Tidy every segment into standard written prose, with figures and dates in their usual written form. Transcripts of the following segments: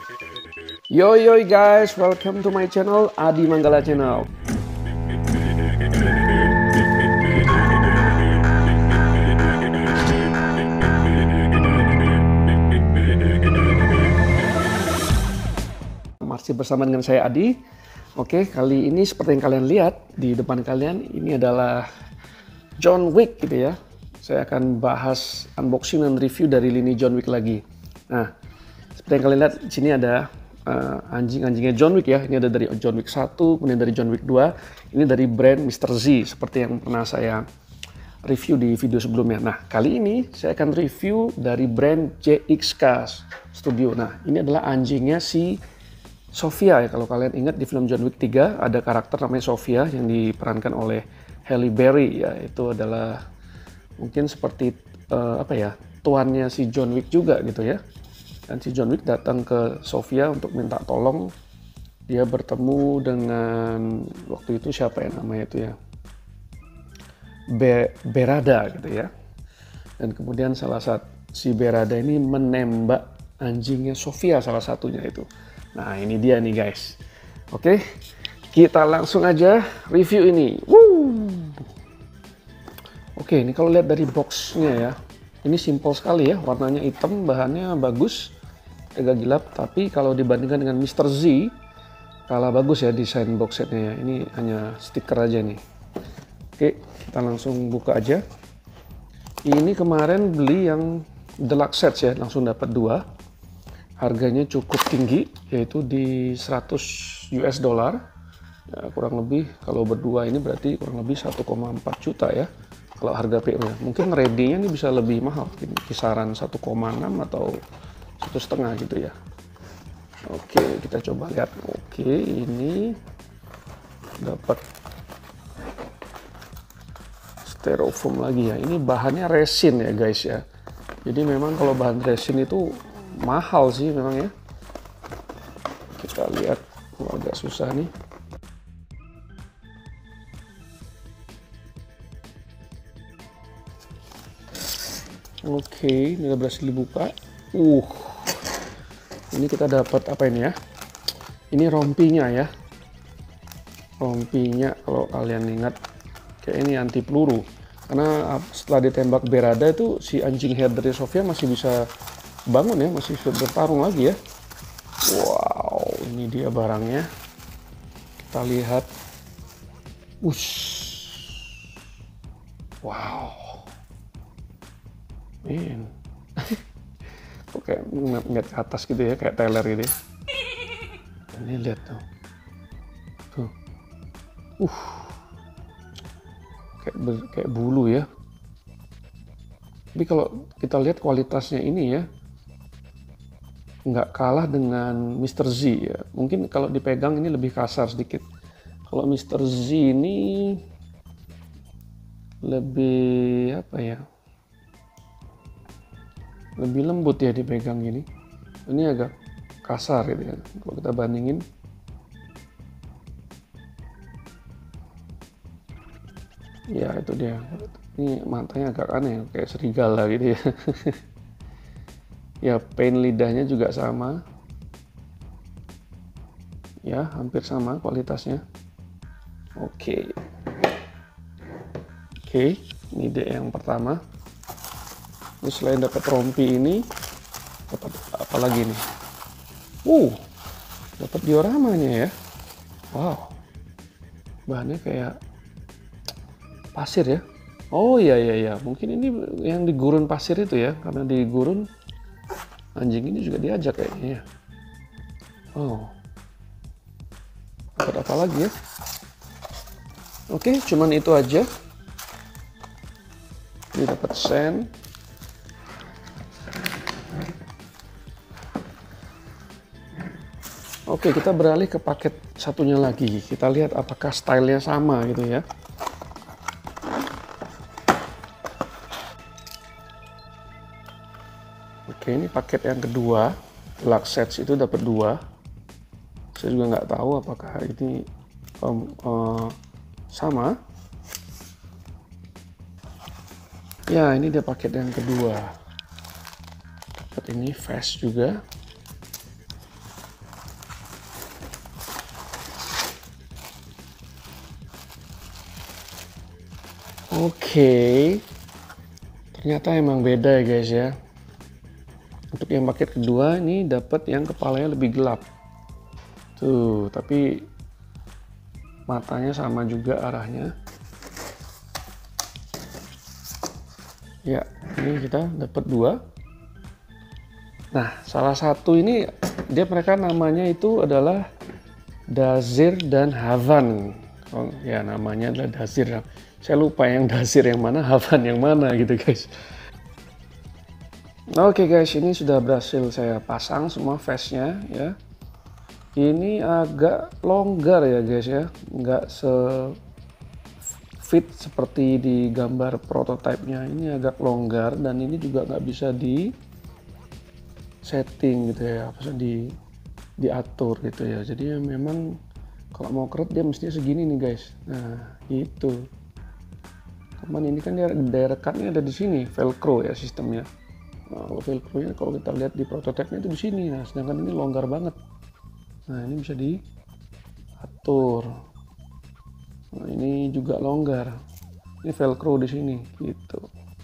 Yo guys, welcome to my channel, Adi Manggala Channel. Masih bersama dengan saya Adi. Oke, kali ini seperti yang kalian lihat di depan kalian, ini adalah John Wick gitu ya. Saya akan bahas unboxing dan review dari lini John Wick lagi. Nah, seperti yang kalian lihat di sini ada anjing-anjingnya John Wick ya. Ini ada dari John Wick 1, kemudian dari John Wick 2. Ini dari brand Mr. Z seperti yang pernah saya review di video sebelumnya. Nah, kali ini saya akan review dari brand JXK Studio. Nah, ini adalah anjingnya si Sofia ya. Kalau kalian ingat di film John Wick 3 ada karakter namanya Sofia yang diperankan oleh Halle Berry ya. Itu adalah mungkin seperti tuannya si John Wick juga gitu ya. Dan si John Wick datang ke Sofia untuk minta tolong. Dia bertemu dengan waktu itu siapa ya namanya itu ya, Berada gitu ya. Dan kemudian si Berada ini menembak anjingnya Sofia salah satunya itu. Nah ini dia nih guys. Oke, kita langsung aja review ini. Oke, ini kalau lihat dari boxnya ya, ini simple sekali ya, warnanya hitam, bahannya bagus, agak gelap, tapi kalau dibandingkan dengan Mr. Z, kalah bagus ya desain box setnya ya. Ini hanya stiker aja nih. Oke, kita langsung buka aja. Ini kemarin beli yang deluxe set ya, langsung dapat 2. Harganya cukup tinggi, yaitu di 100 US dollar. Ya, kurang lebih kalau berdua ini berarti kurang lebih 1,4 juta ya. Kalau harga PO-nya, mungkin ready-nya ini bisa lebih mahal, kisaran 1,6 atau 1,5 gitu ya. Oke, kita coba lihat. Oke, ini dapat styrofoam lagi ya. Ini bahannya resin ya guys ya. Jadi memang kalau bahan resin itu mahal sih memang ya. Kita lihat, agak susah nih. Oke, ini udah berhasil dibuka. Ini kita dapat apa ini ya? Ini rompinya ya. Rompinya kalau kalian ingat, kayak ini anti peluru. Karena setelah ditembak Berada itu si anjing head dari Sofia masih bisa bangun ya, masih bisa bertarung lagi ya. Wow, ini dia barangnya. Kita lihat. Wow. Kok kayak ngeliat ke atas gitu ya, kayak Tyler gitu ya. Ini lihat tuh. Kayak bulu ya. Tapi kalau kita lihat kualitasnya ini ya, nggak kalah dengan Mr. Z ya. Mungkin kalau dipegang ini lebih kasar sedikit. Kalau Mr. Z ini lebih apa ya? Lebih lembut ya dipegang gini. Ini agak kasar gitu ya. Kalau kita bandingin. Ya itu dia. Ini matanya agak aneh, kayak serigala gitu ya. Ya paint lidahnya juga sama. Ya hampir sama kualitasnya. Oke, ini dia yang pertama. Ini selain dapat rompi ini, dapat apa lagi nih? Dapat dioramanya ya. Wow, bahannya kayak pasir ya. Oh iya, mungkin ini yang di gurun pasir itu ya, karena di gurun anjing ini juga diajak kayaknya ya. Dapat apa lagi ya? Oke, cuman itu aja. Ini dapat sen. Oke, kita beralih ke paket satunya lagi. Kita lihat apakah stylenya sama gitu ya. Oke, ini paket yang kedua. Deluxe sets itu dapat 2. Saya juga nggak tahu apakah ini sama. Ya, ini dia paket yang kedua. Dapat ini fast juga. Oke, ternyata emang beda ya guys ya. Untuk yang paket kedua ini dapat yang kepalanya lebih gelap. Tuh, tapi matanya sama juga arahnya. Ya, ini kita dapat dua. Nah, salah satu ini mereka namanya itu adalah Dazir dan Havan. Oh, ya namanya adalah Dazir. Saya lupa yang Dazir yang mana, Havan yang mana gitu guys. Oke guys, ini sudah berhasil saya pasang semua face-nya ya. Ini agak longgar ya guys ya, nggak fit seperti di gambar prototipenya. Ini agak longgar dan ini juga nggak bisa di setting gitu ya, apa diatur gitu ya. Jadi memang kalau mau keret dia mestinya segini nih guys. Nah itu. Cuman ini kan daya rekatnya ada di sini, velcro ya sistemnya. Nah, kalau velcro-nya kalau kita lihat di prototipenya itu di sini. Nah sedangkan ini longgar banget. Nah ini bisa diatur. Nah ini juga longgar. Ini velcro di sini gitu.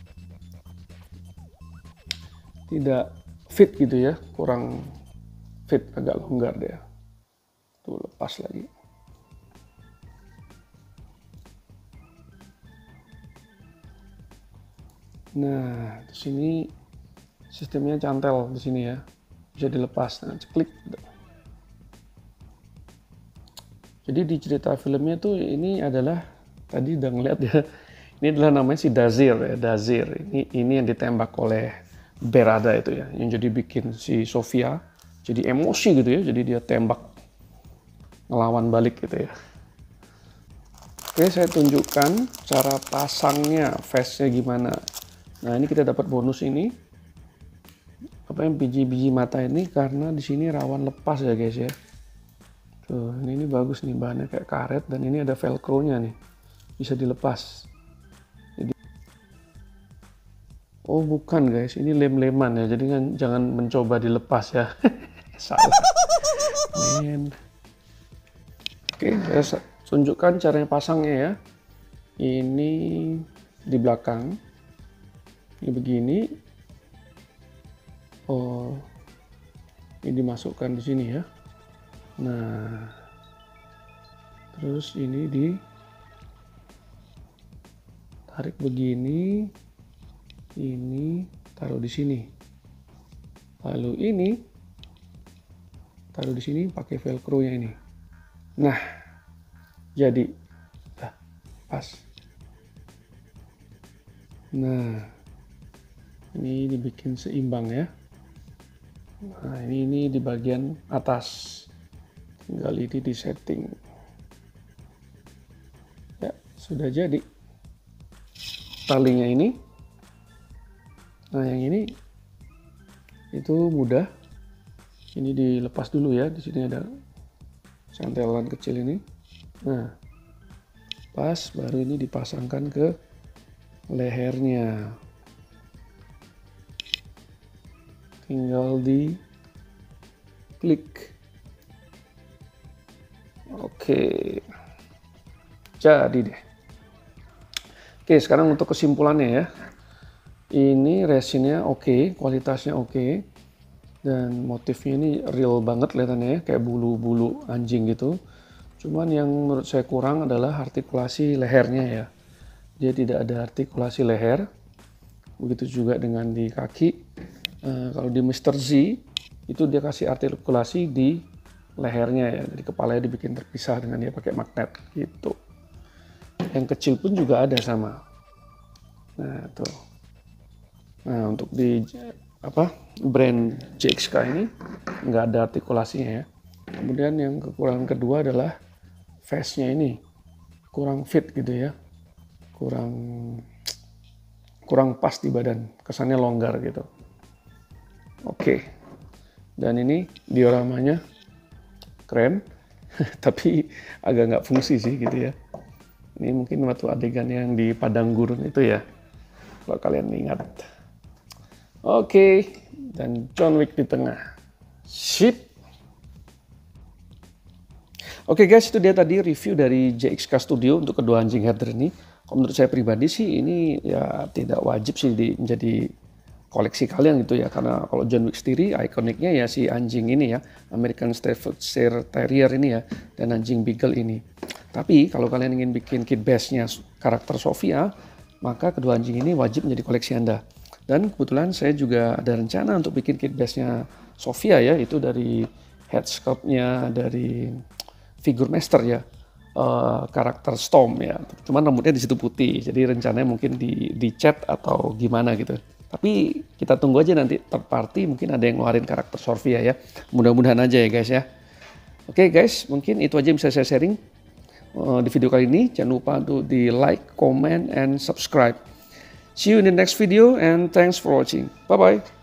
Tidak fit gitu ya, kurang fit, agak longgar deh. Tuh lepas lagi. Nah, di sini sistemnya cantel di sini ya, bisa dilepas. Nah, klik. Jadi di cerita filmnya tuh ini adalah tadi udah ngeliat ya, ini adalah namanya si Dazir ya, Dazir. Ini yang ditembak oleh Berada itu ya, yang jadi bikin si Sofia jadi emosi gitu ya, jadi dia tembak ngelawan balik gitu ya. Oke, saya tunjukkan cara pasangnya, face-nya gimana. Nah, ini kita dapat bonus ini. Apa yang biji-biji mata ini karena di sini rawan lepas ya guys ya. Tuh, ini bagus nih, bahannya kayak karet dan ini ada velcro-nya nih. Bisa dilepas. Jadi oh, bukan guys, ini lem-leman ya. Jadi kan jangan mencoba dilepas ya. Salah. Men. Oke, saya tunjukkan caranya pasangnya ya. Ini di belakang. Ini begini. Oh, ini dimasukkan di sini ya. Nah, terus ini ditarik begini. Ini taruh di sini. Lalu ini taruh di sini pakai velcro-nya ini. Nah, jadi pas. Nah, ini dibikin seimbang ya. Nah, ini di bagian atas. Tinggal ini di setting. Ya, sudah jadi. Talinya ini. Nah, yang ini itu mudah. Ini dilepas dulu ya. Di sini ada santelan kecil ini. Nah, pas baru ini dipasangkan ke lehernya. Tinggal di klik. Oke. Jadi deh. Oke, sekarang untuk kesimpulannya ya. Ini resinnya oke, kualitasnya oke. Dan motifnya ini real banget kelihatannya ya, kayak bulu-bulu anjing gitu. Cuman yang menurut saya kurang adalah artikulasi lehernya ya. Dia tidak ada artikulasi leher. Begitu juga dengan di kaki. Kalau di Mr. Z itu dia kasih artikulasi di lehernya ya. Jadi kepalanya dibikin terpisah dengan dia pakai magnet gitu. Yang kecil pun juga ada sama. Nah tuh. Nah untuk di brand JXK ini nggak ada artikulasinya ya. Kemudian yang kekurangan kedua adalah face-nya ini kurang fit gitu ya, kurang pas di badan, kesannya longgar gitu. Oke, dan ini dioramanya keren, tapi agak nggak fungsi sih gitu ya. Ini mungkin waktu adegan yang di padang gurun itu ya, kalau kalian ingat. Oke, dan John Wick di tengah. Sip. Oke guys, itu dia tadi review dari JXK Studio untuk kedua anjing herder ini. Kalau menurut saya pribadi sih ini ya tidak wajib sih menjadi koleksi kalian gitu ya, karena kalau John Wick sendiri ikoniknya ya si anjing ini ya, American Staffordshire Terrier ini ya, dan anjing Beagle ini. Tapi kalau kalian ingin bikin kit base-nya karakter Sofia, maka kedua anjing ini wajib menjadi koleksi Anda. Dan kebetulan saya juga ada rencana untuk bikin kit base-nya Sofia ya, itu dari head sculpt-nya dari figure master ya, karakter Storm ya. Cuman rambutnya di situ putih, jadi rencananya mungkin di cat atau gimana gitu. Tapi kita tunggu aja nanti third party mungkin ada yang ngeluarin karakter Sofia ya. Mudah-mudahan aja ya guys ya. Oke guys, mungkin itu aja yang bisa saya sharing di video kali ini. Jangan lupa untuk di like, comment, and subscribe. See you in the next video and thanks for watching. Bye-bye.